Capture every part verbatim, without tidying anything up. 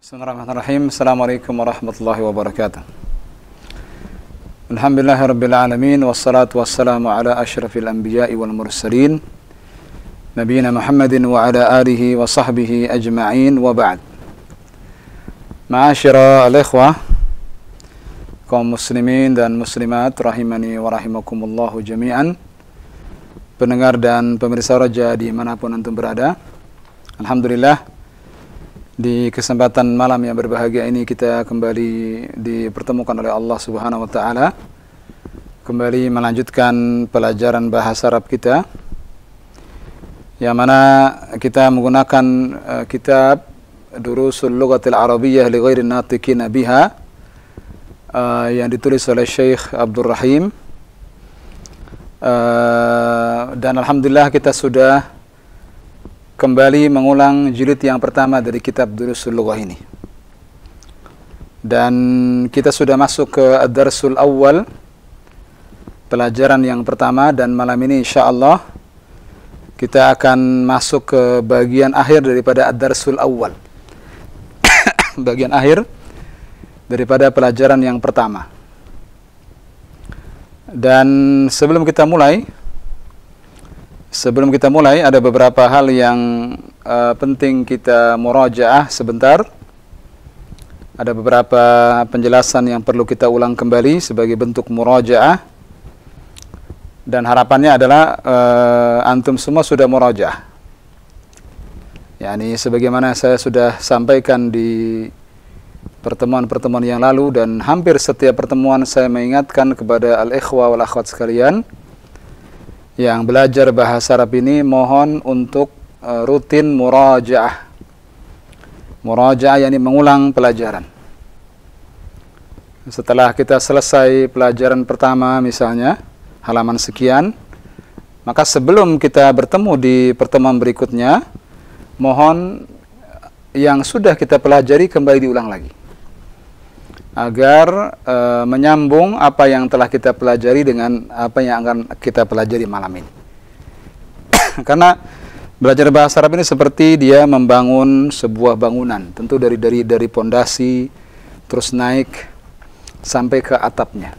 Bismillahirrahmanirrahim. Assalamualaikum warahmatullahi wabarakatuh. Alhamdulillahirabbil alamin wassalatu wassalamu ala asyrafil anbiya'i wal mursalin nabiyina Muhammadin wa ala alihi wa sahbihi ajma'in wa ba'd. Ma'asyara al-ikhwah kaum muslimin dan muslimat rahimani wa rahimakumullahu jami'an, pendengar dan pemirsa Raja dimanapun antum berada. Alhamdulillah, di kesempatan malam yang berbahagia ini kita kembali dipertemukan oleh Allah Subhanahu wa taala, kembali melanjutkan pelajaran bahasa Arab kita, yang mana kita menggunakan uh, kitab Durusul Lughatil Arabiyyah li Ghairi Natiqina Biha, uh, yang ditulis oleh Syekh Abdul Rahim, uh, dan alhamdulillah kita sudah kembali mengulang jilid yang pertama dari kitab Durusul Lughah ini. Dan kita sudah masuk ke Ad-Darsul Awwal, pelajaran yang pertama, dan malam ini insyaallah kita akan masuk ke bagian akhir daripada Ad-Darsul Awwal. Bagian akhir daripada pelajaran yang pertama. Dan sebelum kita mulai, Sebelum kita mulai, ada beberapa hal yang uh, penting kita murajaah sebentar. Ada beberapa penjelasan yang perlu kita ulang kembali sebagai bentuk murajaah. Dan harapannya adalah uh, antum semua sudah murajaah. Yani sebagaimana saya sudah sampaikan di pertemuan-pertemuan yang lalu, dan hampir setiap pertemuan saya mengingatkan kepada al-ikhwa wal akhwat sekalian yang belajar bahasa Arab ini, mohon untuk uh, rutin murajaah. Murajaah yakni mengulang pelajaran. Setelah kita selesai pelajaran pertama misalnya, halaman sekian, maka sebelum kita bertemu di pertemuan berikutnya, mohon yang sudah kita pelajari kembali diulang lagi, agar e, menyambung apa yang telah kita pelajari dengan apa yang akan kita pelajari malam ini. Karena belajar bahasa Arab ini seperti dia membangun sebuah bangunan, tentu dari dari dari pondasi terus naik sampai ke atapnya.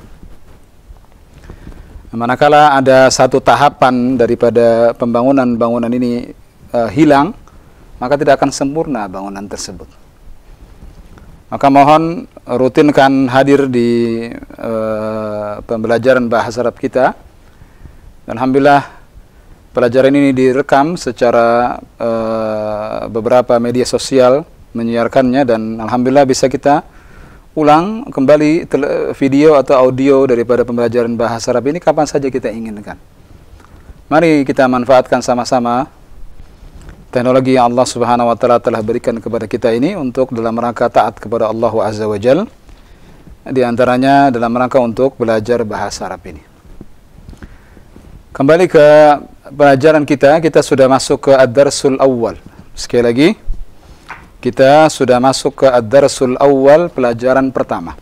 Manakala ada satu tahapan daripada pembangunan bangunan ini e, hilang, maka tidak akan sempurna bangunan tersebut. Maka mohon rutinkan hadir di uh, pembelajaran bahasa Arab kita. Alhamdulillah, pelajaran ini direkam secara uh, beberapa media sosial menyiarkannya, dan alhamdulillah bisa kita ulang kembali video atau audio daripada pembelajaran bahasa Arab ini kapan saja kita inginkan. Mari kita manfaatkan sama-sama teknologi yang Allah Subhanahu wa taala telah berikan kepada kita ini untuk dalam rangka taat kepada Allah Azza wa Jalla, di antaranya dalam rangka untuk belajar bahasa Arab ini. Kembali ke pelajaran kita, kita sudah masuk ke Ad-Darsul Awwal. Sekali lagi, kita sudah masuk ke Ad-Darsul Awwal, pelajaran pertama.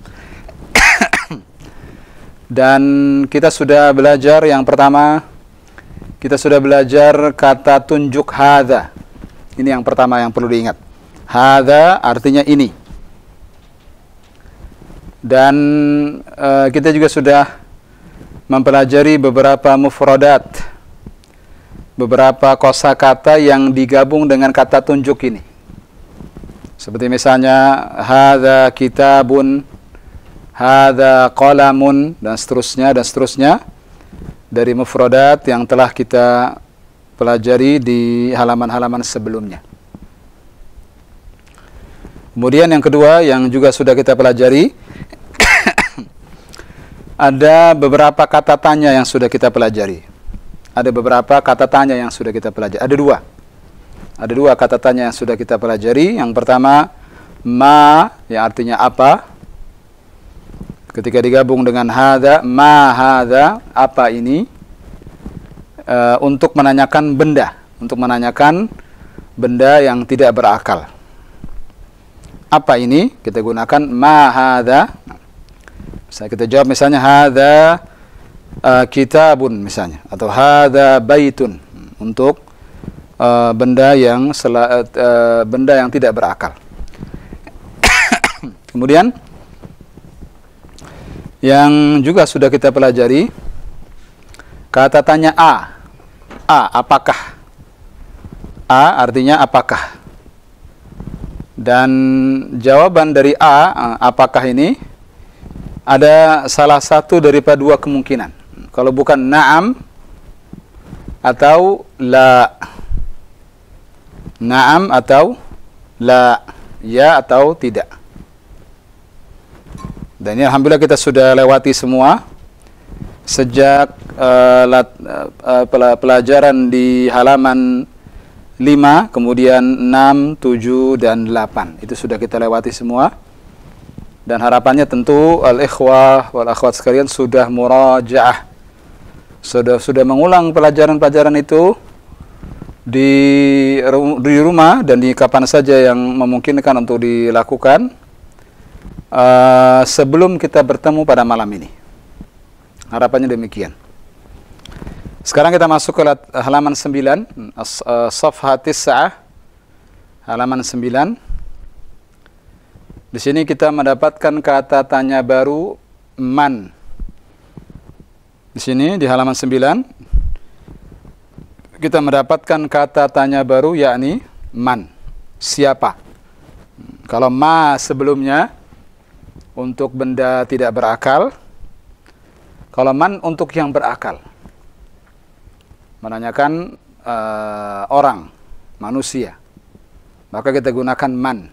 Dan kita sudah belajar yang pertama, kita sudah belajar kata tunjuk hadza. Ini yang pertama yang perlu diingat. Hadza artinya ini. Dan uh, kita juga sudah mempelajari beberapa mufradat, beberapa kosakata yang digabung dengan kata tunjuk ini. Seperti misalnya hadza kitabun, hadza qalamun, dan seterusnya dan seterusnya, dari mufradat yang telah kita pelajari di halaman-halaman sebelumnya. Kemudian yang kedua yang juga sudah kita pelajari, ada beberapa kata tanya yang sudah kita pelajari. Ada beberapa kata tanya yang sudah kita pelajari. Ada dua. Ada dua kata tanya yang sudah kita pelajari. Yang pertama, ma, yang artinya apa. Ketika digabung dengan hadza, ma hadza, apa ini, e, untuk menanyakan benda, untuk menanyakan benda yang tidak berakal. Apa ini? Kita gunakan ma hadza. Misalnya kita jawab misalnya hadza uh, kitabun misalnya, atau hadza baitun, untuk uh, benda yang sela, uh, benda yang tidak berakal. Kemudian yang juga sudah kita pelajari, kata tanya a. A, apakah? A artinya apakah? Dan jawaban dari A, apakah ini, ada salah satu daripada dua kemungkinan. Kalau bukan na'am atau la. Na'am atau la. Ya atau tidak. Dan ini alhamdulillah kita sudah lewati semua. Sejak uh, lat, uh, pelajaran di halaman lima, kemudian enam, tujuh, dan delapan. Itu sudah kita lewati semua. Dan harapannya tentu al-ikhwah wal akhwat sekalian sudah murajaah. Sudah sudah mengulang pelajaran-pelajaran itu di, di rumah dan di kapan saja yang memungkinkan untuk dilakukan uh, sebelum kita bertemu pada malam ini. Harapannya demikian. Sekarang kita masuk ke halaman sembilan, Safha Tis'ah, halaman sembilan. Di sini kita mendapatkan kata tanya baru man. Di sini di halaman sembilan kita mendapatkan kata tanya baru yakni man. Siapa? Kalau ma sebelumnya untuk benda tidak berakal, kalau man untuk yang berakal. Menanyakan uh, orang, manusia, maka kita gunakan man.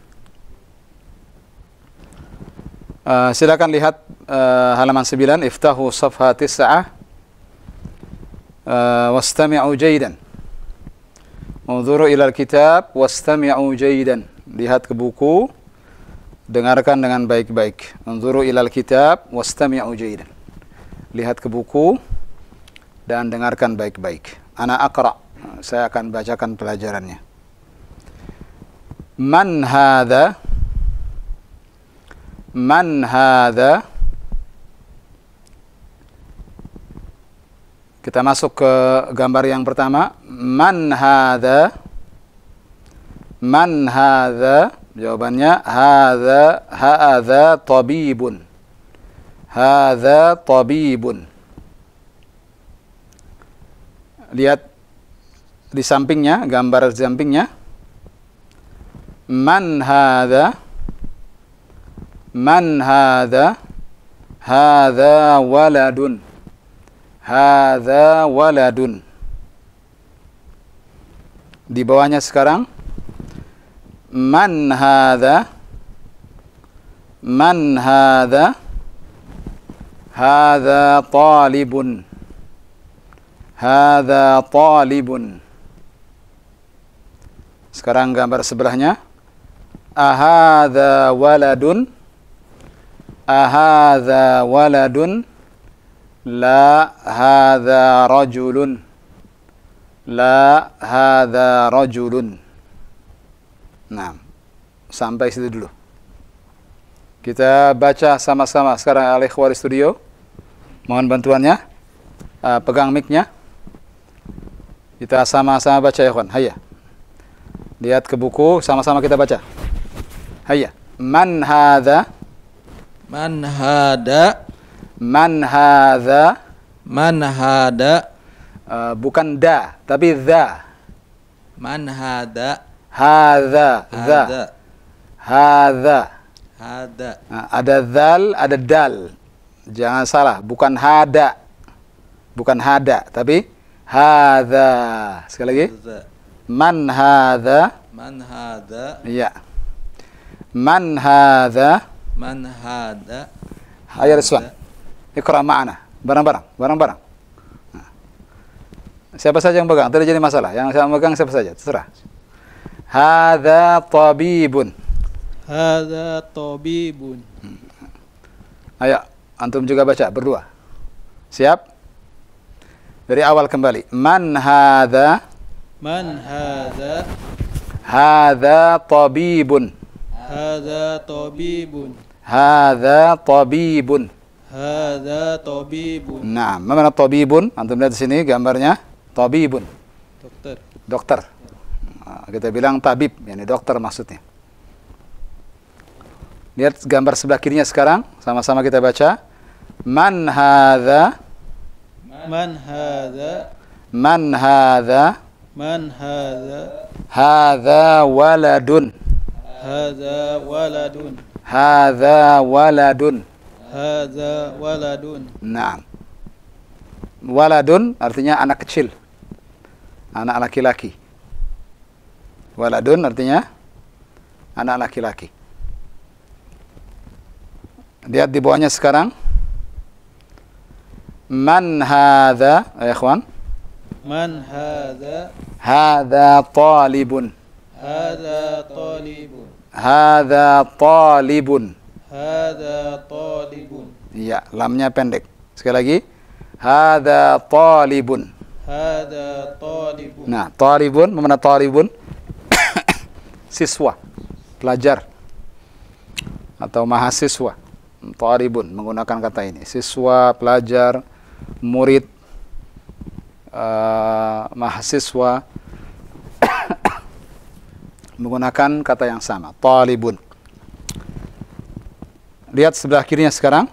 Uh, silakan lihat uh, halaman sembilan, iftahu safha tis'ah uh, wastami'u jaydan. Unzuru ilal kitab wastami'u jaydan. Lihat ke buku, dengarkan dengan baik-baik. Unzuru ilal kitab wastami'u jaydan. Lihat ke buku dan dengarkan baik-baik. Ana aqra, saya akan bacakan pelajarannya. Man hadha? Man hadha? Kita masuk ke gambar yang pertama. Man hadha? Man hadha? Jawabannya hadha hadha tabibun. Hadha tabibun. Lihat di sampingnya, gambar di sampingnya. Man hadha? Man hadha? Hadha waladun. Hadha waladun. Di bawahnya sekarang. Man hadha? Man hadha? Hadha talibun. Hadha talibun. Sekarang gambar sebelahnya. Ahadha waladun. Ahadha waladun. La hadha rajulun. La hadha rajulun. Nah, sampai situ dulu. Kita baca sama-sama sekarang al-ikhwah di studio. Mohon bantuannya. Uh, pegang mic-nya. Kita sama-sama baca ya kawan. Hayya. Lihat ke buku, sama-sama kita baca. Hayya. Man hadha? Man hadha? Man hadha? Man hadha? Uh, bukan da, tapi dha. Man hadha? Hadha. Dha. Hadha. Hadha. Nah, ada dhal, ada dal. Jangan salah, bukan hada. Bukan hada, tapi hadha. Sekali lagi. Man hadha? Man hadha? Iya. Man hadha? Man hadha? Ayo Rizwan. Iqra ma'ana. Barang-barang, barang-barang. Nah. Siapa saja yang pegang? Tidak jadi masalah. Yang saya pegang siapa saja, terserah. Hadha tabibun. Hadha tabibun. Ayo, antum juga baca berdua. Siap? Dari awal kembali. Man hadha? Man hadha? Hadha tabibun. Hadha tabibun. Hadha tabibun. Hadha tabibun. Nah, mana tabibun? Antum lihat di sini gambarnya. Tabibun. Dokter. Dokter. Nah, kita bilang tabib, yakni dokter maksudnya. Lihat gambar sebelah kirinya sekarang, sama-sama kita baca. Man hadza? Man hadza? Man hadza? Man hadza? Hadza waladun. Hadza waladun. Hadza waladun. Hadza waladun. Naam. Waladun artinya anak kecil. Anak laki-laki. Waladun artinya anak laki-laki. Lihat di bawahnya sekarang. Man hadza? Ya ikhwan. Man hadza? Hadza talibun. Hadza talibun. Hadza talibun. Hadza talibun. Iya, lamnya pendek. Sekali lagi. Hadza talibun. Hadza talibun. Nah, talibun, mana talibun? Siswa, pelajar atau mahasiswa. Talibun menggunakan kata ini. Siswa, pelajar, murid, uh, mahasiswa menggunakan kata yang sama. Talibun. Lihat sebelah kirinya sekarang.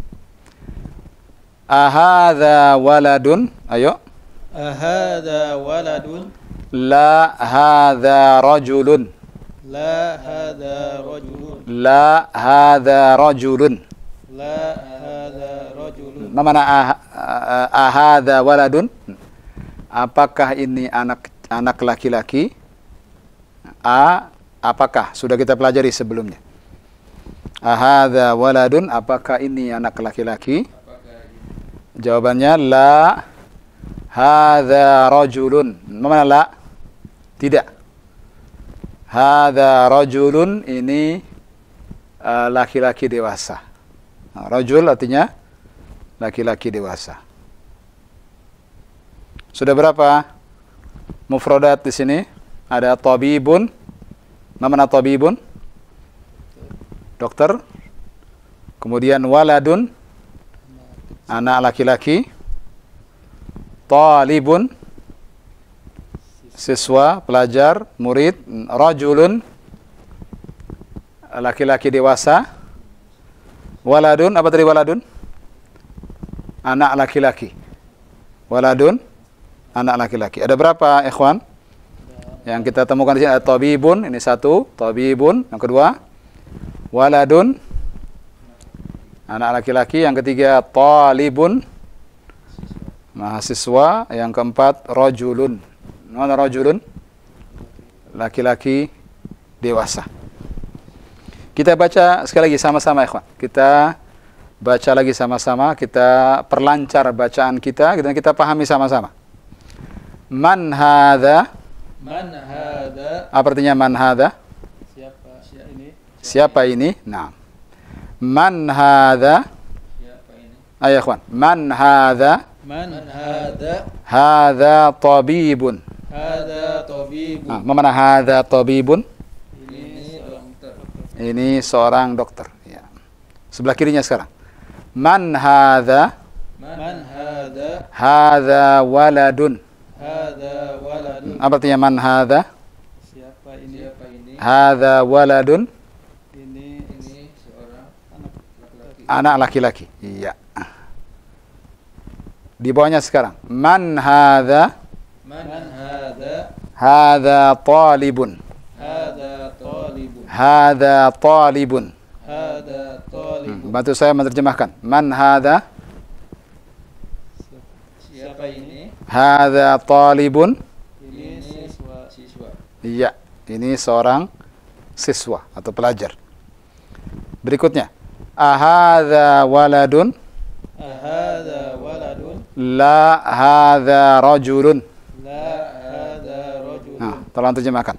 Ahadza waladun? Ayo. Ahadza waladun? La hadza rajulun. La hadza rajulun. La hadza rajulun. La hadza rajulun. Ma mana ah, ah, ahadza waladun? Apakah ini anak anak laki-laki? A, apakah? Sudah kita pelajari sebelumnya. Ahadza waladun, apakah ini anak laki-laki? Jawabannya la hadza rajulun. Mana la? Tidak. Hadza rajulun, ini laki-laki uh, dewasa. Nah, rajul artinya laki-laki dewasa. Sudah berapa mufradat di sini? Ada tabibun. Mana tabibun? Dokter. Kemudian waladun, anak laki-laki. Talibun, siswa, pelajar, murid. Rajulun, laki-laki dewasa. Waladun, apa tadi waladun? Anak laki-laki. Waladun, anak laki-laki. Ada berapa, ikhwan? Yang kita temukan di sini ada tabibun, ini satu, tabibun. Yang kedua, waladun, anak laki-laki. Yang ketiga, talibun, mahasiswa. Yang keempat, rajulun. Mana rajulun? Laki-laki dewasa. Kita baca sekali lagi sama-sama, ikhwan. Kita baca lagi sama-sama, kita perlancar bacaan kita dan kita pahami sama-sama. Man hadza? Man hadza? Apa artinya man hadza? Siapa ini? Siapa ini? Nah. Man hadza? Siapa ini? Ayo ikhwan. Man hadza? Man hadza? Hadza tabibun. Hadza tabibun. Nah, mana hadza tabibun? Ini seorang dokter. Ini seorang dokter. Ya. Sebelah kirinya sekarang. Man hadza? Man hadza? Hadza waladun. Hadza waladun. Apa artinya man hadza? Siapa ini? Siapa ini? Hadza waladun. Ini ini seorang anak laki-laki. Anak laki-laki. Iya. Di bawahnya sekarang. Man hadza? Man hadza? Hadza talibun. Hadza talibun. Hadza talibun. Hadza Hmm, talibun. bantu saya menerjemahkan. Man hadza? Siapa ini? Hadza talibun. Ini siswa. Siswa. Iya, ini seorang siswa atau pelajar. Berikutnya. Ahadza waladun? Ahadza waladun? La hadza rajulun. La hadza rajulun. Nah, tolong terjemahkan.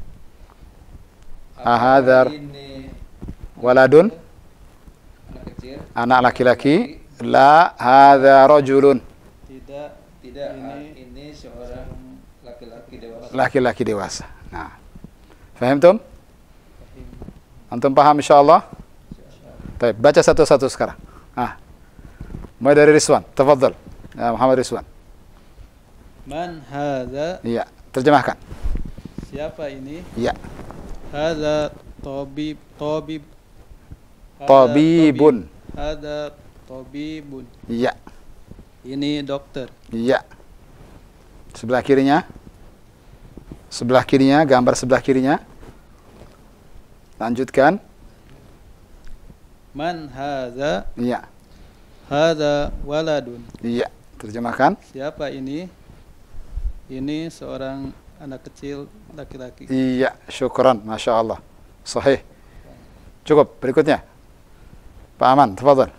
Ahadza Ini waladun? anak kecil. Anak laki-laki. La hadza rajulun. Tidak. Tidak. Ini ini seorang laki-laki dewasa. Laki-laki dewasa. Nah. Faham tum? Antum paham insyaallah? Baik, baca satu-satu sekarang. Ah. Mulai dari Rizwan. Tafadhal. Ya, Muhammad Rizwan. Man hadza? Iya, terjemahkan. Siapa ini? Iya. Hadza tabib tabib Tabibun. Hada tabibun. Iya. Ini dokter. Iya. Sebelah kirinya. Sebelah kirinya, gambar sebelah kirinya. Lanjutkan. Man hadza? Iya. Hadza waladun. Iya. Terjemahkan. Siapa ini? Ini seorang anak kecil laki-laki. Iya, syukran, masya Allah. Sahih. Cukup. Berikutnya, Pak Aman, tafadhal.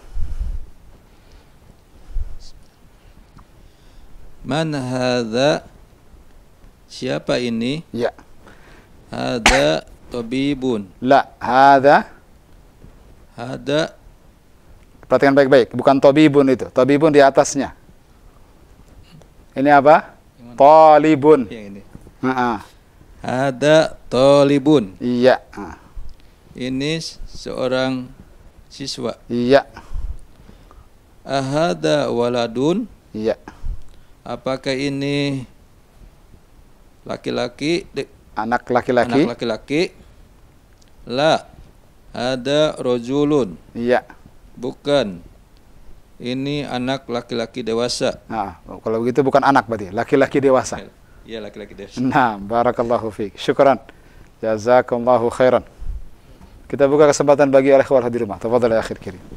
Man hadza? Siapa ini? Iya. Hadza tabibun. La, hadza. Hada. Perhatikan baik-baik, bukan tabibun itu. Tabibun di atasnya. Ini apa? Talibun. Yang ini. Heeh. Hada talibun. Iya. Heeh. Ini seorang siswa. Iya. Ahada waladun. Iya. Apakah ini laki-laki? de- Anak laki-laki. Anak laki-laki? La. Ada rojulun. Iya. Bukan. Ini anak laki-laki dewasa. Nah, kalau begitu bukan anak berarti, laki-laki dewasa. Iya, laki-laki dewasa. Nah, barakallahu fiik. Syukran. Jazakallahu khairan. Kita buka kesempatan bagi ikhwah di rumah. Tafadhal ya akhir kiri.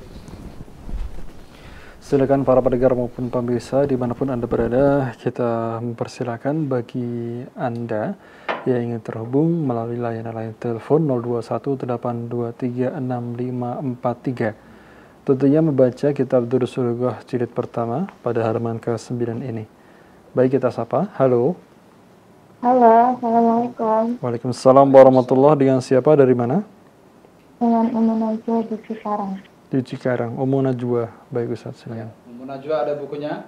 Silakan para pendengar maupun pemirsa dimanapun Anda berada, kita mempersilakan bagi Anda yang ingin terhubung melalui layanan-layanan telepon nol dua satu delapan dua tiga enam lima empat tiga. Tentunya membaca kitab Durus Sulughah jilid pertama pada halaman ke sembilan ini. Baik, kita sapa. Halo. Halo, Assalamualaikum. Waalaikumsalam warahmatullahi. Dengan siapa, dari mana? Dengan Umu Najwa di Cikarang. Di Cikarang. Umu Najwa. Baik Ustaz, silakan. Umu Najwa ada bukunya?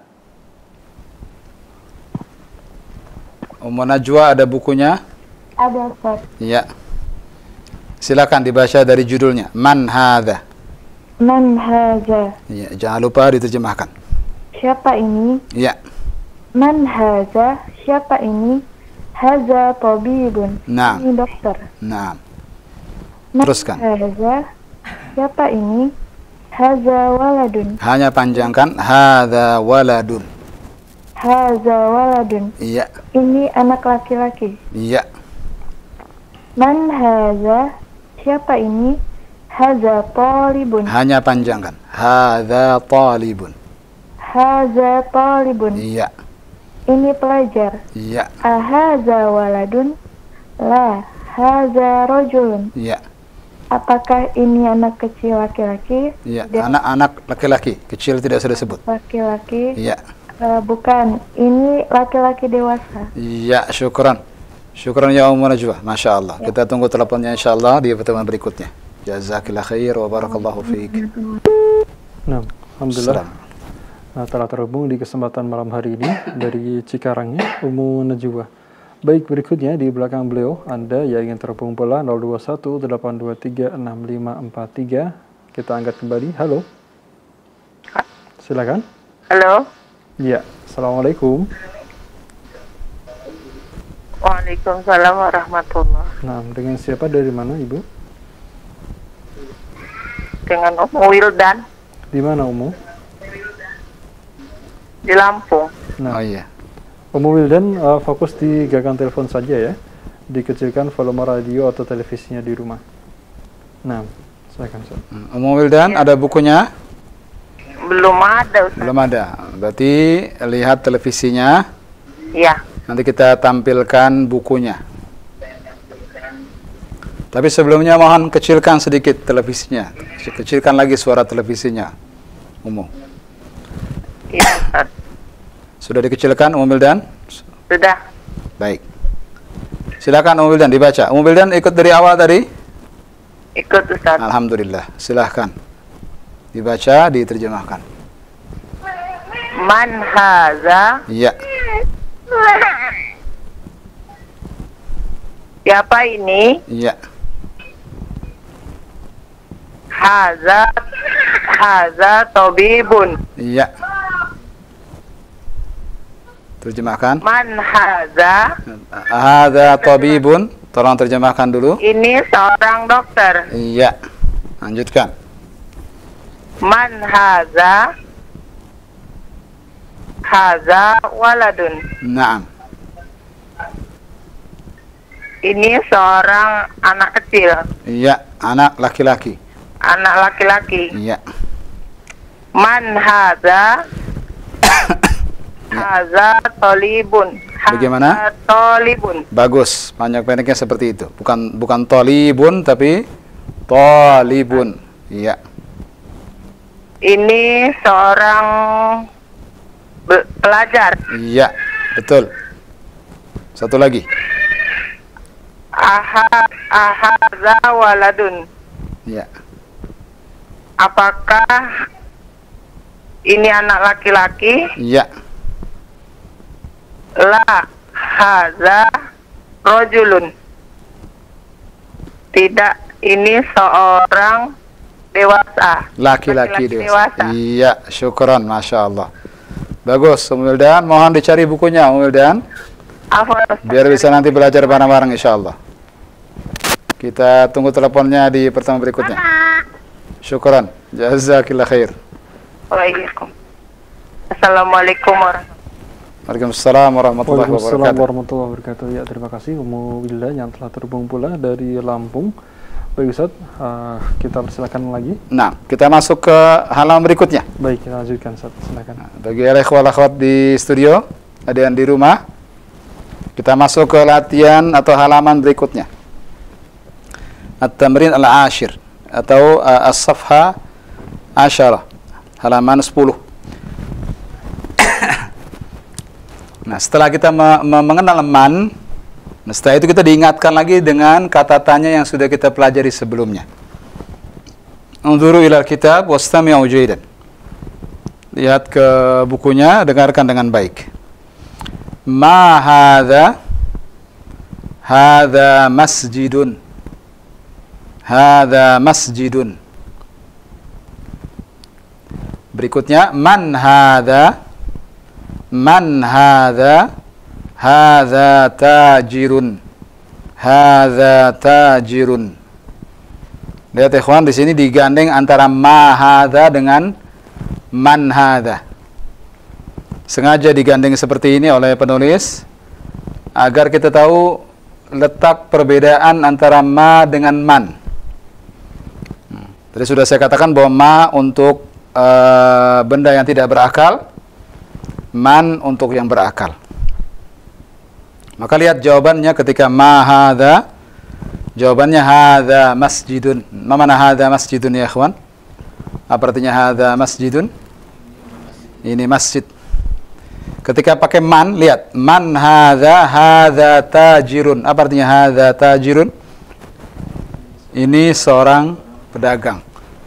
Umu Najwa ada bukunya? Ada, Ustaz. Iya. Silakan dibaca dari judulnya. Man hadza. Man haza? Iya, jangan lupa diterjemahkan. Siapa ini? Iya. Man haza? Siapa ini? Haza tabibun. Nah. Ini dokter. Nah. Man Teruskan. haza? Siapa ini? Haza waladun. Hanya panjangkan. Hadza waladun. Haza waladun. Iya. Ini anak laki-laki. Iya. Man haza? Siapa ini? Haza talibun. Hanya panjangkan. Hadza talibun. Haza talibun. Iya. Ini pelajar. Iya. Ahaza waladun? La, haza rojulun. Iya. Apakah ini anak kecil laki-laki? Iya. Tidak. Anak-anak laki-laki. Kecil tidak sudah disebut. Laki-laki? Iya. Eh, bukan, ini laki-laki dewasa. Iya, syukran. Syukran ya Ummu Najwa. Masya Allah. Kita tunggu teleponnya insya Allah di pertemuan berikutnya. Jazakillah khair wa barakallahu fiik. Nah, alhamdulillah. Assalam. Nah, telah terhubung di kesempatan malam hari ini dari Cikarangnya, Umu Najwa. Baik, berikutnya di belakang beliau, Anda yang ingin terhubung pula nol dua satu delapan dua tiga enam lima empat tiga. Kita angkat kembali. Halo. Silakan. Halo. Iya, Assalamualaikum. Waalaikumsalam warahmatullah. Nah, dengan siapa, dari mana Ibu? Dengan Umu Wildan Di mana Umu? di Lampung. Nah, Oh iya. Umu Wildan uh, fokus di gagang telepon saja ya. Dikecilkan volume radio atau televisinya di rumah. Nah, silakan Ustaz. Ummu Wildan ada bukunya? Belum ada, Ustaz. Belum ada. Berarti lihat televisinya. Ya. Nanti kita tampilkan bukunya. Tapi sebelumnya mohon kecilkan sedikit televisinya. Kecilkan lagi suara televisinya. Umum. Iya, Ustaz. Sudah dikecilkan Ummu Wildan? Sudah. Baik. Silakan Ummu Wildan dibaca. Ummu Wildan ikut dari awal tadi? Ikut, Ustaz. Alhamdulillah. Silahkan. Dibaca, diterjemahkan. Man haza? Iya. Siapa ini? Iya. Haza Haza tabibun. Iya. Terjemahkan. Man haza? Hadza tabibun. Tolong terjemahkan dulu. Ini seorang dokter. Iya. Lanjutkan. Man haza? Haza waladun. Naam. Ini seorang anak kecil. Iya, anak laki-laki. Anak laki-laki. Iya. Man haza? Haza tolibun. Bagaimana? Haza tolibun. Bagus, panjang pendeknya seperti itu. Bukan bukan tolibun tapi tolibun. Iya. Ini seorang be- pelajar. Iya, betul. Satu lagi. Aha, ahaza waladun. Iya. Apakah ini anak laki-laki? Iya. La haza rojulun. Tidak, ini seorang dewasa. Laki-laki Laki-laki dewasa. Iya, syukran, masya Allah. Bagus, Umm Wildan. Mohon dicari bukunya, Umm Wildan. Afwan, Ustaz. Biar bisa nanti belajar bareng-bareng, insya Allah. Kita tunggu teleponnya di pertemuan berikutnya. Syukran. Jazakillah khair. Waalaikumsalam. Assalamualaikum warahmatullahi Waalaikumsalam warahmatullahi Waalaikumsalam wabarakatuh. warahmatullahi wabarakatuh. Ya, terima kasih Ummu Wildan yang telah terhubung pula dari Lampung. Baik Ustaz, uh, kita persilakan lagi. Nah, kita masuk ke halaman berikutnya. Baik, kita lanjutkan Ustaz, silakan. Nah, bagi ikhwal akhwat di studio, ada yang di rumah, kita masuk ke latihan atau halaman berikutnya. At-tamrin al-ashir atau uh, as-safha asyarah, halaman sepuluh. Nah, setelah kita me me mengenal man, nah setelah itu kita diingatkan lagi dengan kata tanya yang sudah kita pelajari sebelumnya. Unzuru ilal kitab wastami'u jaydan. Lihat ke bukunya, dengarkan dengan baik. Ma hadza? Hadza masjidun. Hadza masjidun. Berikutnya, man hadza? Man hadza? Hadza tajirun. Hadza tajirun. Lihat ikhwan, di sini digandeng antara ma hadza dengan man hadza. Sengaja digandeng seperti ini oleh penulis agar kita tahu letak perbedaan antara ma dengan man. Tadi sudah saya katakan bahwa ma untuk uh, benda yang tidak berakal, man untuk yang berakal. Maka lihat jawabannya ketika ma hadza, jawabannya hadza masjidun. Ma mana hadza masjidun ya ikhwan? Apa artinya hadza masjidun? Ini masjid. Ketika pakai man, lihat man hadza, hadza tajirun. Apa artinya hadza tajirun? Ini seorang pedagang.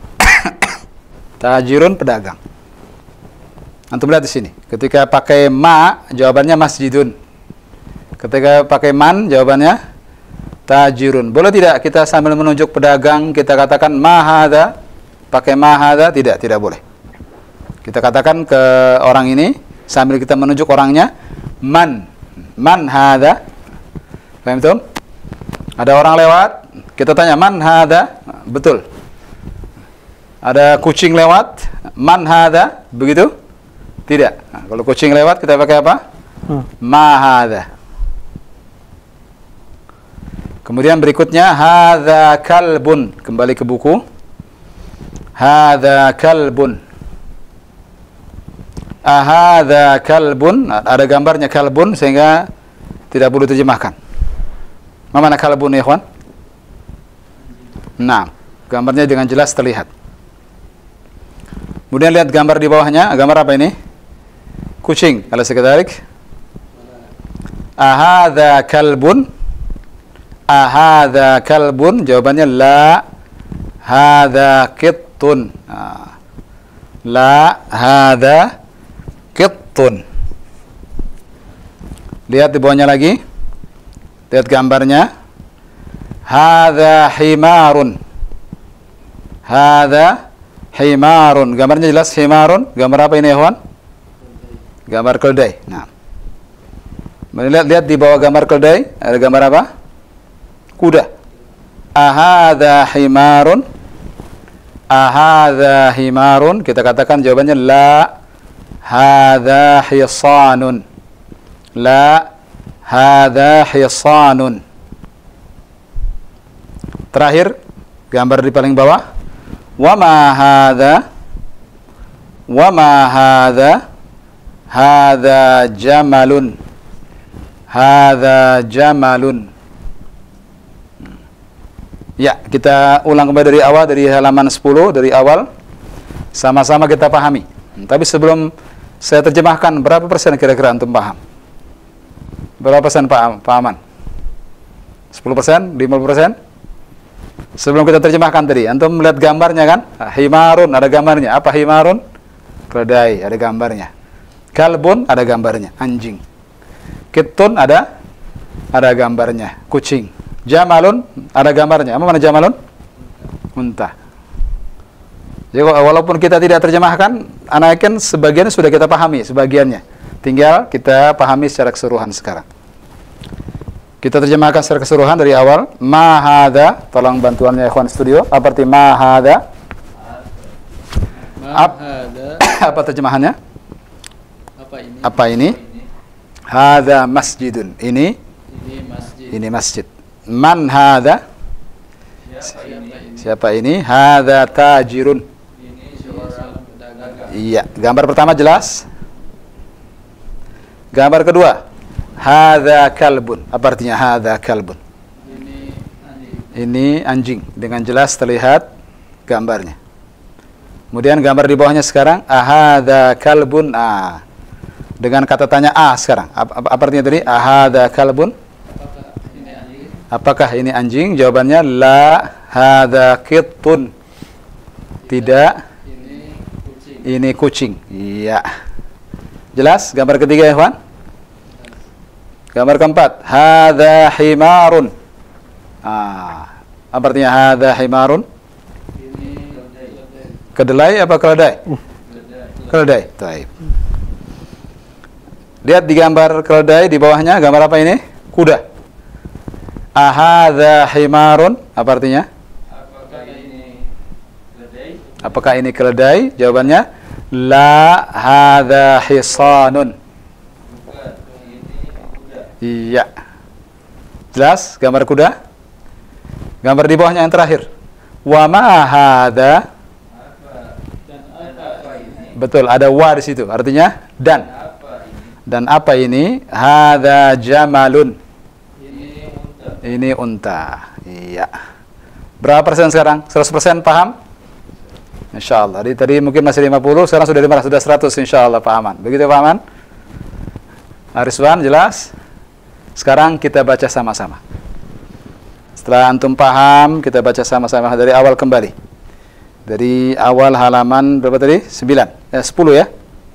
Tajirun pedagang. Antum lihat di sini. Ketika pakai ma, jawabannya masjidun. Ketika pakai man, jawabannya tajirun. Boleh tidak kita sambil menunjuk pedagang kita katakan ma hadza? Pakai ma hadza? Tidak, tidak boleh. Kita katakan ke orang ini sambil kita menunjuk orangnya, man. Man hadza? Paham tuh? Ada orang lewat, kita tanya man hadza? Betul. Ada kucing lewat, man hadza? Begitu? Tidak. Nah, kalau kucing lewat kita pakai apa? Hmm. Ma hadza. Kemudian berikutnya hadza kalbun. Kembali ke buku. Hadza kalbun. Ahadza kalbun. Ada gambarnya kalbun sehingga tidak perlu terjemahkan. Mana kalbun ya ikhwan? Nah, gambarnya dengan jelas terlihat. Kemudian lihat gambar di bawahnya. Gambar apa ini? Kucing. Kalau sekedarik. Ahadza kalbun. Ahadza kalbun. Jawabannya la. Hadza qittun. Nah. La hadza qittun. Lihat di bawahnya lagi. Lihat gambarnya. Hadza himarun. Hadza himarun. Gambarnya jelas himarun. Gambar apa ini ya, Ikhwan? Gambar keledai. Nah. Lihat, lihat di bawah gambar keledai ada gambar apa? Kuda. Ahadza himarun. Ahadza himarun? Kita katakan jawabannya la, hadza hisanun. La, hadza hisanun. Terakhir, gambar di paling bawah. Wa ma hadza? Wa ma hadza? Hadza jamalun. Hadza jamalun. Ya, kita ulang kembali dari awal, dari halaman sepuluh, dari awal. Sama-sama kita pahami. Tapi sebelum saya terjemahkan, berapa persen kira-kira antum paham? Berapa persen paham, pahaman? sepuluh persen? lima puluh persen? Sebelum kita terjemahkan tadi, antum melihat gambarnya kan? Himarun, ada gambarnya. Apa himarun? Keledai, ada gambarnya. Kalbun, ada gambarnya. Anjing. Kittun, ada ada gambarnya. Kucing. Jamalun, ada gambarnya. Apa mana jamalun? Unta. Jadi walaupun kita tidak terjemahkan, anak yakin sebagiannya sudah kita pahami, sebagiannya. Tinggal kita pahami secara keseluruhan sekarang. Kita terjemahkan secara keseluruhan dari awal. Ma hadza, tolong bantuannya ikhwan studio. Apa arti ma hadza? Ma hadza. Apa terjemahannya? Apa ini? Apa ini? Hadza masjidun. Ini Ini masjid. ini masjid. Man hadza? Siapa ini? Siapa ini? Hadza tajirun. Ini seorang pedagang. Iya, gambar pertama jelas. Gambar kedua, hadza kalbun. Apa artinya hadza kalbun? Ini anjing. Ini anjing, dengan jelas terlihat gambarnya. Kemudian gambar di bawahnya sekarang, ahadza kalbun. Ah. Dengan kata tanya a sekarang. Apa, apa, apa artinya tadi? Ahadza kalbun? Apakah ini anjing? Apakah ini anjing? Jawabannya la, hadza kittun. Tidak, Ini kucing. ini kucing. Iya. Jelas? Gambar ketiga ya, Ikhwan? Gambar keempat, hadza himarun. Ah, apa artinya hadza himarun? Ini keledai. Kedelai apa keledai? Keledai. Baik. Lihat di gambar keledai di bawahnya, gambar apa ini? Kuda. Ahadza himarun? Apa artinya? Apakah ini keledai? Apakah ini keledai? Jawabannya la, hadza hisanun. Bukan, ini kuda. Iya. Jelas gambar kuda? Gambar di bawahnya yang terakhir. Wa ma hadza? Apa? Dan apa ini? Betul, ada wa di situ. Artinya dan. Apa ini? Dan apa ini? Hadza jamalun. Ini unta. Ini unta. Iya. Berapa persen sekarang? seratus persen paham? Insyaallah. Jadi tadi mungkin masih lima puluh, sekarang sudah lima, sudah seratus insyaallah pahaman. Begitu pahaman? Ariswan jelas? Sekarang kita baca sama-sama. Setelah antum paham, kita baca sama-sama dari awal kembali. Dari awal halaman berapa tadi? sembilan. Eh, sepuluh ya.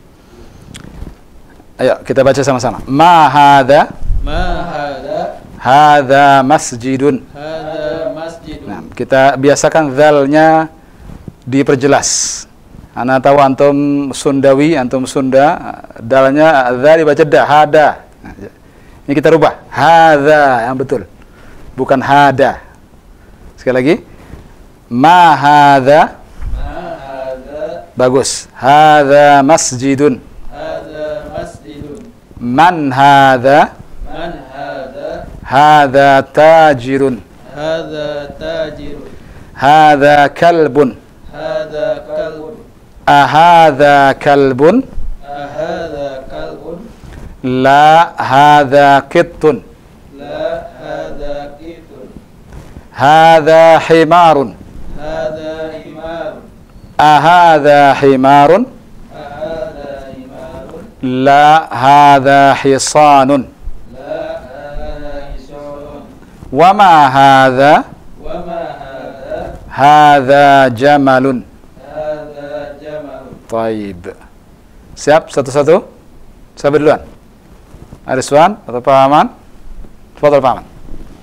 Ayo kita baca sama-sama. Ma hadza? Ma hadza? Hadza masjidun. Hadza masjidun. Nah, kita biasakan zalnya diperjelas. Ana tahu antum Sundawi, antum Sunda, dalnya zal dibaca dah, hada. Nah, ini kita rubah. Hadza yang betul. Bukan hada. Sekali lagi. Ma hadza? Ma hadza? Bagus. Hadza masjidun. Hadza masjidun. Man hadza? Man hadza? Hadza tajirun. Hadza tajirun. Hadza kalbun. Hadza kalbun. Ahadza kalbun? Ahadza kalbun? La, hadza kittun. La hadza kitun. Hadza himarun. Hadza himarun. Ahadza himarun? Ahadza himarun. La, hadza hisanun. La hadza hisanun. Wa ma hadza? Wa ma hadza? Hadza jamalun. Hadza jamalun. Taib. Siap satu-satu? Siapa duluan? Ariswan atau Pak Aman? Fadhal Pak Aman.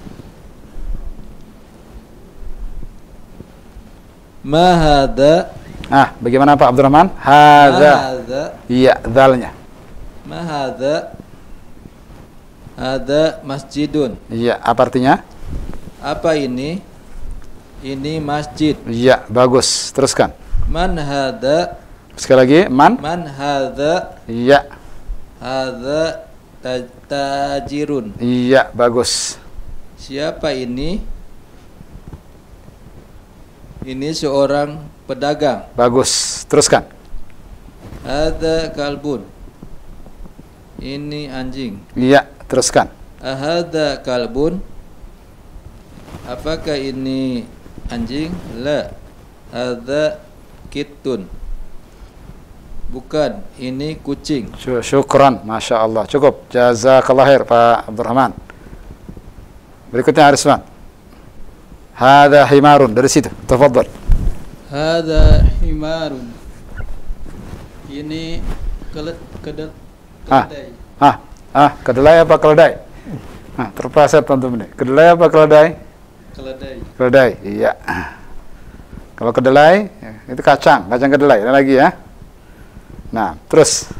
Ma hadza? Ah, bagaimana Pak Abdurrahman? Hadza. hadza? Iya, dalnya. Ma hadza? Hadza masjidun. Iya, apa artinya? Apa ini? ini masjid. Iya, bagus. Teruskan. Man hadza, Sekali lagi, man. man hadza, Iya. hadza taj- tajirun. Iya, bagus. Siapa ini? Ini seorang pedagang. Bagus. Teruskan. Hadza kalbun. Ini anjing. Iya, teruskan. Ahadza kalbun. Apakah ini anjing? La. Hadza kittun. Bukan, ini kucing. Sy- Syukran, Masya Allah. Cukup. Jazakallah khair, Pak Abdurrahman. Berikutnya Arisman. Hada himarun. Dari situ. Tafadhal. Hadza himarun. Ini kele kedel Ah. keledai. Ah, ah, kedelai apa keledai? Nah, terpleset tentu ini. Kedelai apa keledai? Keledai. Keledai, iya. Kalau kedelai, itu kacang, kacang kedelai. Ada lagi ya. Nah, terus.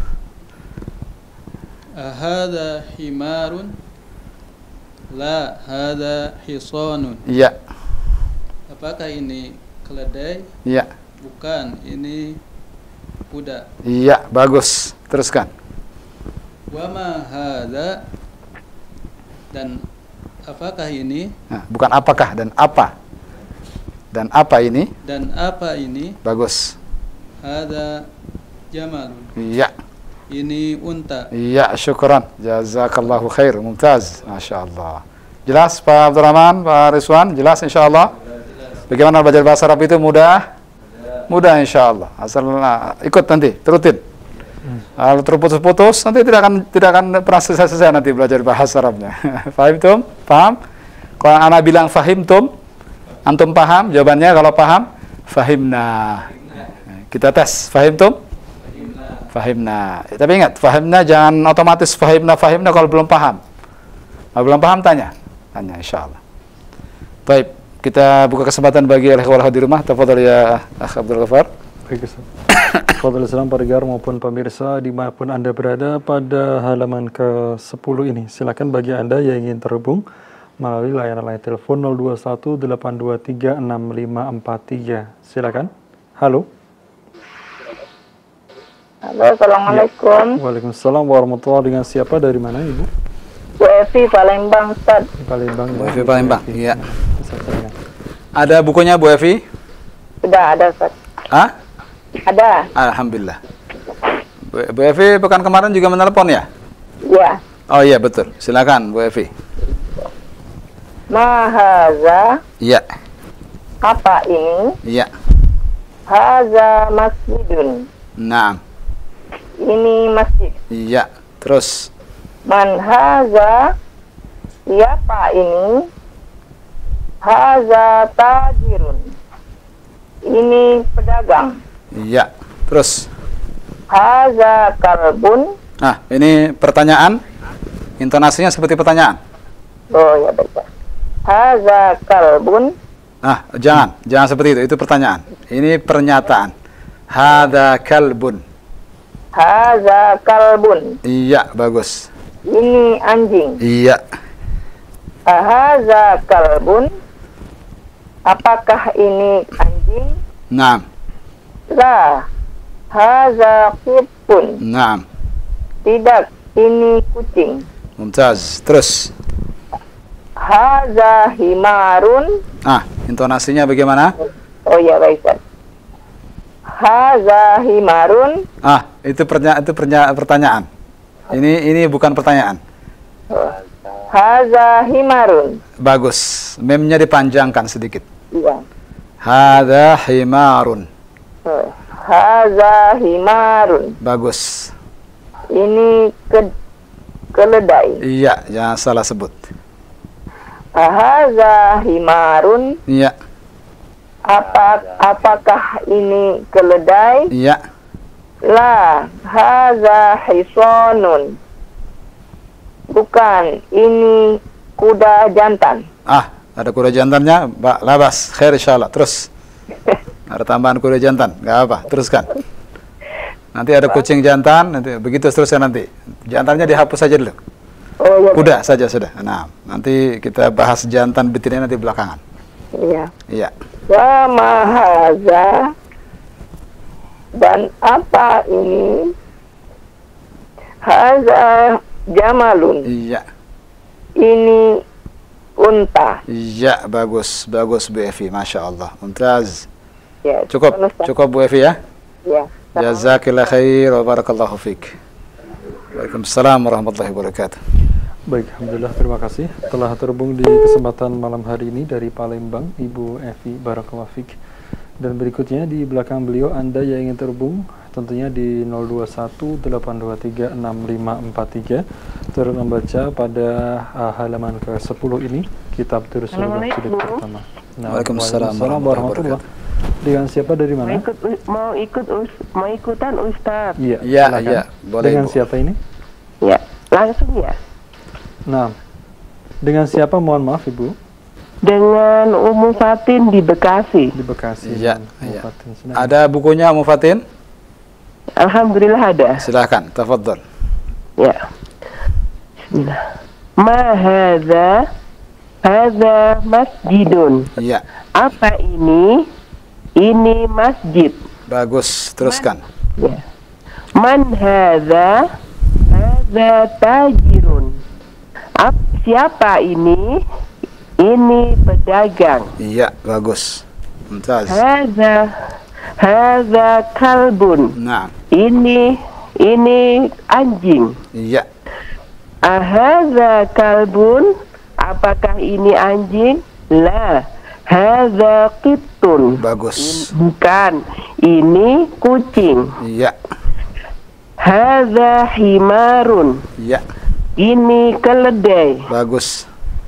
Hadza himarun. La, hadza hisanun. Iya, Apakah ini keledai? iya, Bukan, ini kuda. iya, bagus. Teruskan. Wa ma hadza, dan apakah ini? Nah, bukan apakah dan apa. Dan apa ini? Dan apa ini? Bagus. Hadza jamalun. Iya, Ini unta. iya, syukran. Jazakallahu khair. Mumtaz. Masya Allah. Jelas Pak Abdurrahman, Pak Rizwan? Jelas insya Allah? Bagaimana belajar bahasa Arab itu mudah? Mudah insya Allah. Asal nah, ikut nanti, terutin. Kalau terputus-putus, nanti tidak akan tidak akan pernah selesai-selesai nanti belajar bahasa Arabnya. Fahim tum? Paham? Kalau anak bilang fahim tum, antum paham? Jawabannya kalau paham, fahimna. Kita tes, fahim tum? Fahimna. Ya, tapi ingat, fahimna jangan otomatis fahimna fahimna kalau belum paham. Kalau belum paham tanya, tanya insya Allah. Baik, kita buka kesempatan bagi al-ikhwah di rumah. Tafadhal ya Akh Abdul Ghaffar. Baik, Ustaz. Fadhil Islam pendengar maupun pemirsa dimanapun Anda berada pada halaman ke sepuluh ini. Silakan bagi Anda yang ingin terhubung melalui layanan line telepon nol dua satu delapan dua tiga enam lima empat tiga. Silakan. Halo. Halo, assalamualaikum. Waalaikumsalam warahmatullahi. Dengan siapa, dari mana Ibu? Bu Evi Palembang, Ustaz. Palembang. Bu Evi Palembang. Iya. Ustaz, silakan. Ada bukunya Bu Evi? Sudah ada, Ustaz. Hah? Ada. Alhamdulillah. Bu, Bu Evi pekan kemarin juga menelpon ya? Ya. Oh iya betul. Silakan Bu Evi. Ma haza, Iya. apa ini? Iya. Haza masjidun. Naam. Ini masjid. Iya. Terus. Man haza, siapa ini? Haza tajirun. Ini pedagang. Iya. Terus. Haza kalbun. Nah, ini pertanyaan. Intonasinya seperti pertanyaan. Oh ya baik. Haza kalbun. Nah, jangan, jangan seperti itu. Itu pertanyaan. Ini pernyataan. Hada kalbun. Haza kalbun. Iya, bagus. Ini anjing. Iya. Haza kalbun. Apakah ini anjing? Naam. La. Haza kittun. Naam. Tidak, ini kucing. Mumtaz. Terus. Haza himarun. Ah, intonasinya bagaimana? Oh ya baik, Ustaz. Haza himarun. Ah, itu pernya itu pernya pertanyaan. Ini ini bukan pertanyaan. Haza himarun. Bagus. Memnya dipanjangkan sedikit. Iya. Hada himarun. Oh, Haza himarun. Bagus. Ini ke keledai. Iya, jangan salah sebut. Haza himarun. Iya. Apa apakah ini keledai? Iya. La, haza hisanun. Bukan, ini kuda jantan. Ah, ada kuda jantannya, Mbak Labas. Khair insyaallah. Terus. Ada tambahan kuda jantan, nggak apa. Teruskan. Nanti ada kucing jantan, nanti begitu seterusnya nanti. Jantannya dihapus saja dulu. Oh ya. Kuda saja sudah. Nah, nanti kita bahas jantan betinanya nanti belakangan. Iya. Iya. Wa ma hadza, dan apa ini? Hadza jamalun. Iya. Ini unta. Iya, bagus, bagus Bu Evi, Masya Allah, mumtaz. Ya, Cukup, Ustaz. cukup Bu Evi ya. Ya. Jazakillah khair wa barakallahu fiik. Waalaikumsalam warahmatullahi wabarakatuh. Baik, alhamdulillah, terima kasih telah terhubung di kesempatan malam hari ini dari Palembang, Ibu Evi, barakallahu fiik. Dan berikutnya di belakang beliau Anda yang ingin terhubung tentunya di nol dua satu delapan dua tiga enam lima empat tiga turut membaca pada uh, halaman ke sepuluh ini kitab Darussalam jilid pertama. Nah, Waalaikumsalam warahmatullahi wabarakatuh. Dengan siapa dari Mau mana? ikut mau ikut us, mau ikutan Ustaz. Iya, Iya, silakan. iya, boleh Dengan Ibu. siapa ini? Ya, langsung ya. Nah, dengan siapa mohon maaf Ibu? Dengan Ummu Fatin di Bekasi. Di Bekasi. Iya, Ibu iya. Fatin. Silakan. Ada bukunya Ummu Fatin? Alhamdulillah ada. Silahkan, tafadhol. Ya. Bismillah. Ma hadza? Hadza masjidun. Iya, Apa ini? Ini masjid. bagus, teruskan. Ya. Man hadza? Hadza tajirun. Ap, siapa ini? Ini pedagang. Iya, bagus, mumtaz. Hadza hadza kalbun. Nah, Ini ini anjing. iya, Ahadza kalbun? Apakah ini anjing? La. Hadza qittun. bagus. Bukan. Ini kucing. Iya, Hadza himarun. iya, Ini keledai. bagus.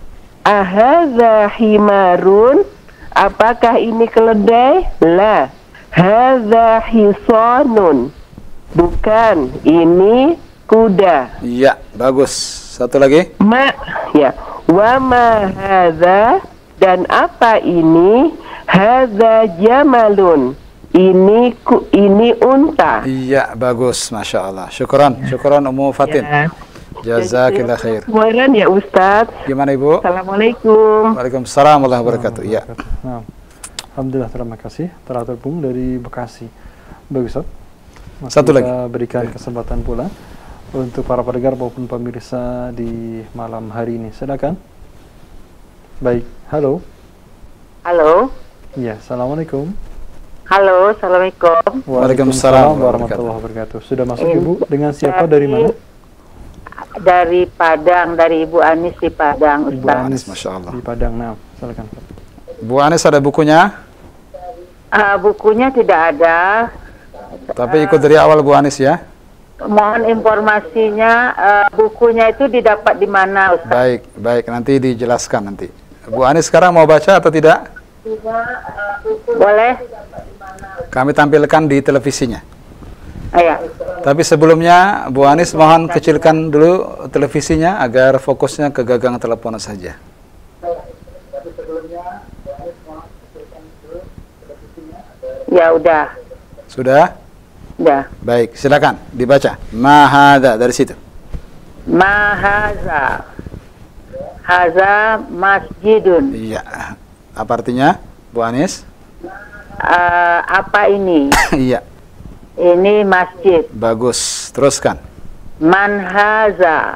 Ahadza himarun? Apakah ini keledai? La. Hadza hisanun. Bukan, ini kuda. Iya, bagus. Satu lagi. Ma, ya. Wa ma hadza, dan apa ini? Hadza jamalun. Ini ku, ini unta. Iya, bagus, Masya Allah. Syukran, syukran Ummu Fatin. Ya. Jazakillah khair. Kemudian ya Ustaz. Gimana Ibu? Assalamualaikum. Waalaikumsalam warahmatullahi wabarakatuh. Iya. Nah, alhamdulillah, terima kasih telah terhubung dari Bekasi. Bagus, Ustaz. Masih Satu kita lagi. berikan kesempatan pula untuk para pendengar maupun pemirsa di malam hari ini. Silakan. Baik, halo. Halo. Iya, assalamualaikum. Halo, assalamualaikum. Waalaikumsalam warahmatullahi wabarakatuh. Sudah masuk Ibu, dengan siapa dari mana? Dari Padang, dari Ibu Anis di Padang, Ibu Ustaz. Anis, Masya Allah. di Padang. Nah, silakan. Bu Anis ada bukunya, Ah, bukunya tidak ada. tapi ikut dari awal Bu Anis ya. Mohon informasinya, ah, bukunya itu didapat di mana, Ustaz? Baik, baik, nanti dijelaskan nanti. Bu Anis sekarang mau baca atau tidak? Boleh? Kami tampilkan di televisinya. Iya. Tapi sebelumnya Bu Anis mohon kecilkan dulu televisinya agar fokusnya ke gagang telepon saja. Ya udah. Sudah? Ya. Baik, silakan dibaca. Mahada dari situ. Mahaza. Haza masjidun. Iya. Apa artinya, Bu Anis? Ah, apa ini? Iya, Ini masjid. bagus. Teruskan. Man haza.